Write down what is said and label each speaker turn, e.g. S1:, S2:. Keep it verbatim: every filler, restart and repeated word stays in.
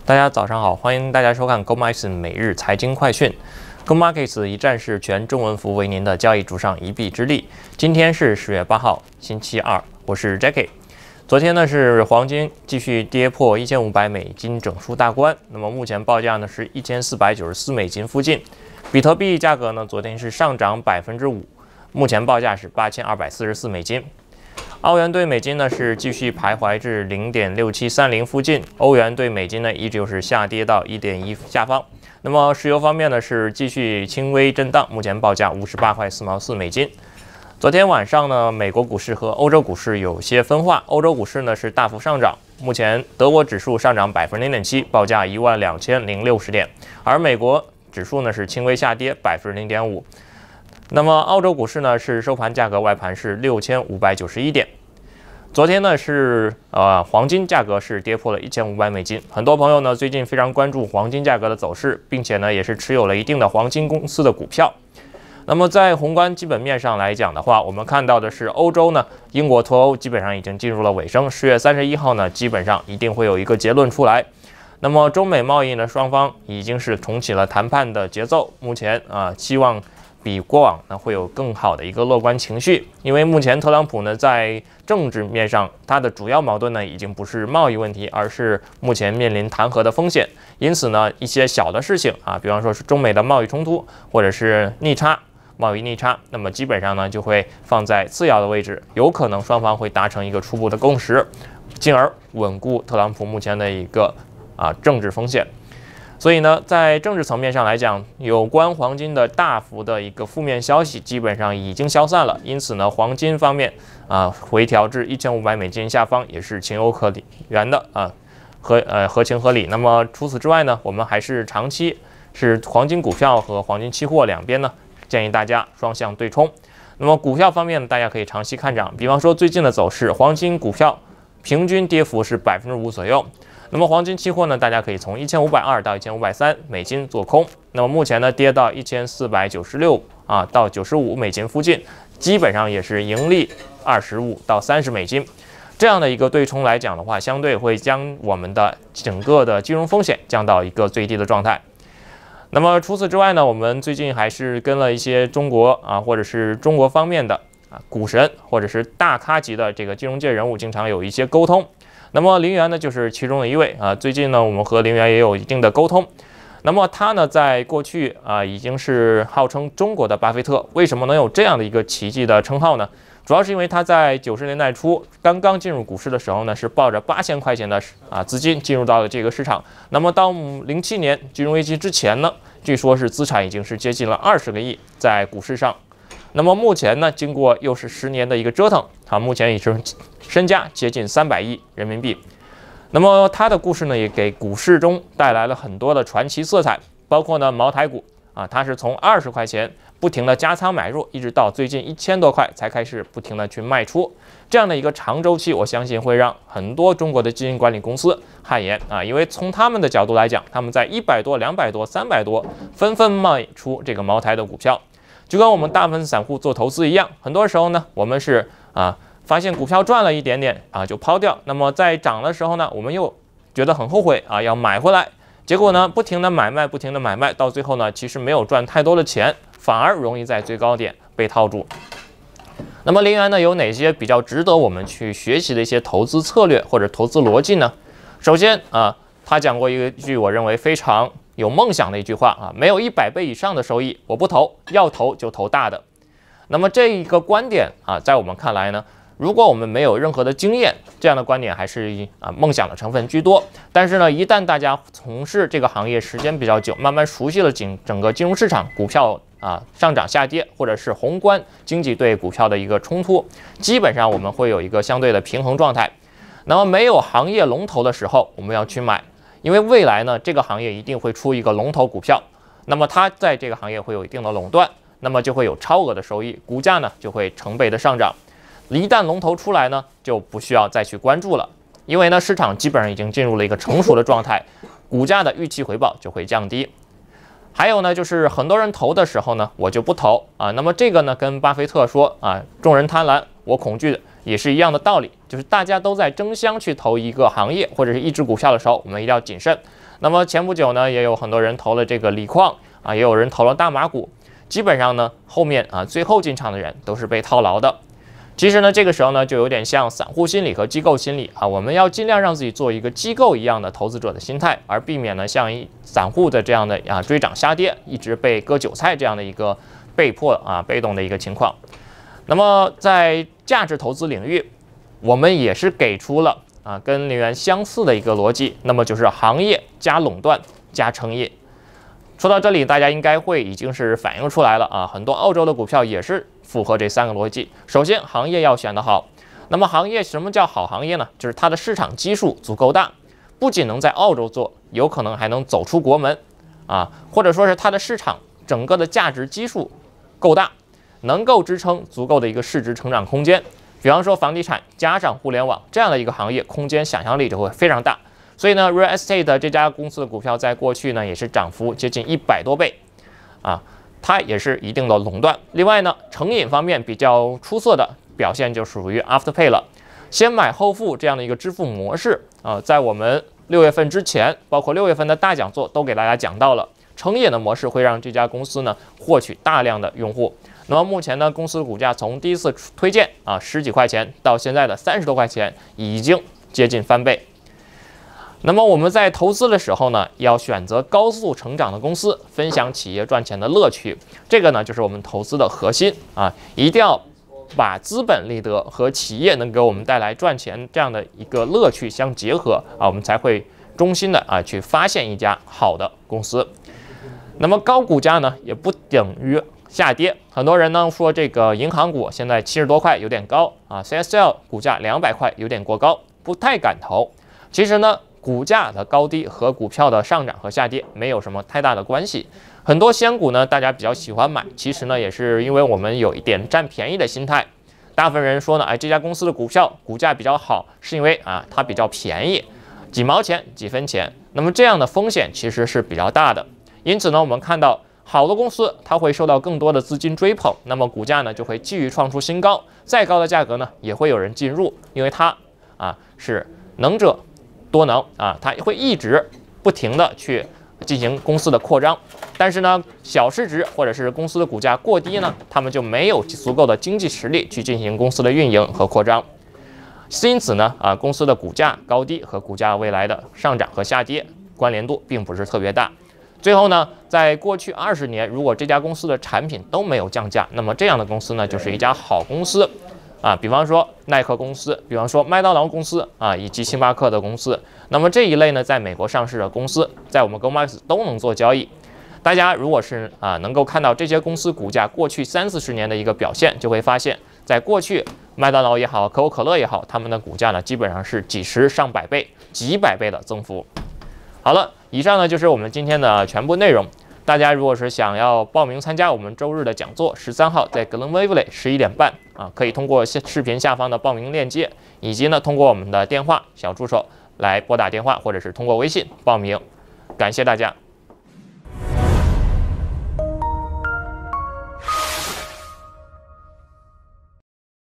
S1: 大家早上好，欢迎大家收看 gomarkets 每日财经快讯。gomarkets 一站式全中文服务，为您的交易主上一臂之力。今天是十月八号，星期二，我是 Jackie。昨天呢是黄金继续跌破一千五百美金整数大关，那么目前报价呢是一千四百九十四美金附近。比特币价格呢昨天是上涨百分之五，目前报价是八千二百四十四美金。澳元兑美金呢是继续徘徊至 零点六七三零附近，欧元兑美金呢依旧是下跌到 一点一下方。那么石油方面呢是继续轻微震荡，目前报价五十八块四毛四美金。昨天晚上呢，美国股市和欧洲股市有些分化，欧洲股市呢是大幅上涨，目前德国指数上涨百分之零点七，报价一万两千零六十点，而美国指数呢是轻微下跌百分之零点五。那么澳洲股市呢是收盘价格外盘是六千五百九十一点。昨天呢是呃黄金价格是跌破了一千五百美金，很多朋友呢最近非常关注黄金价格的走势，并且呢也是持有了一定的黄金公司的股票。那么在宏观基本面上来讲的话，我们看到的是欧洲呢，英国脱欧基本上已经进入了尾声，十月三十一号呢基本上一定会有一个结论出来。那么中美贸易呢双方已经是重启了谈判的节奏，目前啊希望比过往呢会有更好的一个乐观情绪，因为目前特朗普呢在政治面上，他的主要矛盾呢已经不是贸易问题，而是目前面临弹劾的风险。因此呢，一些小的事情啊，比方说是中美的贸易冲突，或者是逆差、贸易逆差，那么基本上呢就会放在次要的位置，有可能双方会达成一个初步的共识，进而稳固特朗普目前的一个啊政治风险。所以呢，在政治层面上来讲，有关黄金的大幅的一个负面消息基本上已经消散了，因此呢，黄金方面啊回调至一千五百美金下方也是情有可原的啊，合呃合情合理。那么除此之外呢，我们还是长期是黄金股票和黄金期货两边呢，建议大家双向对冲。那么股票方面呢，大家可以长期看涨，比方说最近的走势，黄金股票平均跌幅是百分之五左右。那么黄金期货呢，大家可以从一千五百二到一千五百三美金做空。那么目前呢，跌到一千四百九十六啊到九十五美金附近，基本上也是盈利二十五到三十美金。这样的一个对冲来讲的话，相对会将我们的整个的金融风险降到一个最低的状态。那么除此之外呢，我们最近还是跟了一些中国啊或者是中国方面的啊股神或者是大咖级的这个金融界人物，经常有一些沟通。那么林园呢就是其中的一位啊，最近呢我们和林园也有一定的沟通。那么他呢在过去啊已经是号称中国的巴菲特，为什么能有这样的一个奇迹的称号呢？主要是因为他在九十年代初刚刚进入股市的时候呢，是抱着八千块钱的啊资金进入到了这个市场。那么到零七年金融危机之前呢，据说是资产已经是接近了二十个亿在股市上。那么目前呢，经过又是十年的一个折腾，啊，目前已经身家接近三百亿人民币。那么他的故事呢，也给股市中带来了很多的传奇色彩，包括呢茅台股啊，它是从二十块钱不停的加仓买入，一直到最近一千多块才开始不停的去卖出，这样的一个长周期，我相信会让很多中国的基金管理公司汗颜啊，因为从他们的角度来讲，他们在一百多、两百多、三百多纷纷卖出这个茅台的股票。就跟我们大部分散户做投资一样，很多时候呢，我们是啊发现股票赚了一点点啊就抛掉，那么在涨的时候呢，我们又觉得很后悔啊要买回来，结果呢不停的买卖，不停的买卖，到最后呢其实没有赚太多的钱，反而容易在最高点被套住。那么林园呢有哪些比较值得我们去学习的一些投资策略或者投资逻辑呢？首先啊，他讲过一句我认为非常有梦想的一句话啊，没有一百倍以上的收益，我不投，要投就投大的。那么这一个观点啊，在我们看来呢，如果我们没有任何的经验，这样的观点还是啊梦想的成分居多。但是呢，一旦大家从事这个行业时间比较久，慢慢熟悉了整整个金融市场、股票啊上涨下跌，或者是宏观经济对股票的一个冲突，基本上我们会有一个相对的平衡状态。那么没有行业龙头的时候，我们要去买。因为未来呢，这个行业一定会出一个龙头股票，那么它在这个行业会有一定的垄断，那么就会有超额的收益，股价呢就会成倍的上涨。一旦龙头出来呢，就不需要再去关注了，因为呢市场基本上已经进入了一个成熟的状态，股价的预期回报就会降低。还有呢，就是很多人投的时候呢，我就不投啊。那么这个呢，跟巴菲特说啊，众人贪婪，我恐惧也是一样的道理，就是大家都在争相去投一个行业或者是一只股票的时候，我们一定要谨慎。 那么前不久呢，也有很多人投了这个锂矿啊，也有人投了大马股。基本上呢，后面啊最后进场的人都是被套牢的。其实呢，这个时候呢，就有点像散户心理和机构心理啊，我们要尽量让自己做一个机构一样的投资者的心态，而避免呢像一散户的这样的啊追涨杀跌，一直被割韭菜这样的一个被迫啊被动的一个情况。那么在价值投资领域，我们也是给出了啊跟林园相似的一个逻辑，那么就是行业加垄断加成瘾。说到这里，大家应该会已经是反映出来了啊，很多澳洲的股票也是符合这三个逻辑。首先，行业要选得好。那么，行业什么叫好行业呢？就是它的市场基数足够大，不仅能在澳洲做，有可能还能走出国门啊，或者说是它的市场整个的价值基数够大，能够支撑足够的一个市值成长空间。比方说，房地产加上互联网这样的一个行业，空间想象力就会非常大。所以呢 ，Real Estate 这家公司的股票在过去呢也是涨幅接近一百多倍，啊，它也是一定的垄断。另外呢，成瘾方面比较出色的表现就属于 Afterpay 了，先买后付这样的一个支付模式啊，在我们六月份之前，包括六月份的大讲座都给大家讲到了，成瘾的模式会让这家公司呢获取大量的用户。那么目前呢，公司的股价从第一次推荐啊十几块钱到现在的三十多块钱，已经接近翻倍。那么我们在投资的时候呢，要选择高速成长的公司，分享企业赚钱的乐趣。这个呢，就是我们投资的核心啊，一定要把资本利得和企业能给我们带来赚钱这样的一个乐趣相结合啊，我们才会衷心的啊去发现一家好的公司。那么高股价呢，也不等于下跌。很多人呢说这个银行股现在七十多块有点高啊 ，C S L 股价两百块有点过高，不太敢投。其实呢，股价的高低和股票的上涨和下跌没有什么太大的关系。很多仙股呢，大家比较喜欢买，其实呢也是因为我们有一点占便宜的心态。大部分人说呢，哎，这家公司的股票股价比较好，是因为啊它比较便宜，几毛钱、几分钱。那么这样的风险其实是比较大的。因此呢，我们看到好的公司它会受到更多的资金追捧，那么股价呢就会继续创出新高。再高的价格呢，也会有人进入，因为它啊是能者多能啊，它会一直不停的去进行公司的扩张，但是呢，小市值或者是公司的股价过低呢，他们就没有足够的经济实力去进行公司的运营和扩张。因此呢，啊，公司的股价高低和股价未来的上涨和下跌关联度并不是特别大。最后呢，在过去二十年，如果这家公司的产品都没有降价，那么这样的公司呢，就是一家好公司。啊，比方说耐克公司，比方说麦当劳公司啊，以及星巴克的公司。那么这一类呢，在美国上市的公司，在我们 gomarkets 都能做交易。大家如果是啊能够看到这些公司股价过去三四十年的一个表现，就会发现，在过去麦当劳也好，可口可乐也好，他们的股价呢基本上是几十上百倍、几百倍的增幅。好了，以上呢就是我们今天的全部内容。大家如果是想要报名参加我们周日的讲座，十三号在格伦威弗雷十一点半啊，可以通过视频下方的报名链接，以及呢通过我们的电话小助手来拨打电话，或者是通过微信报名。感谢大家。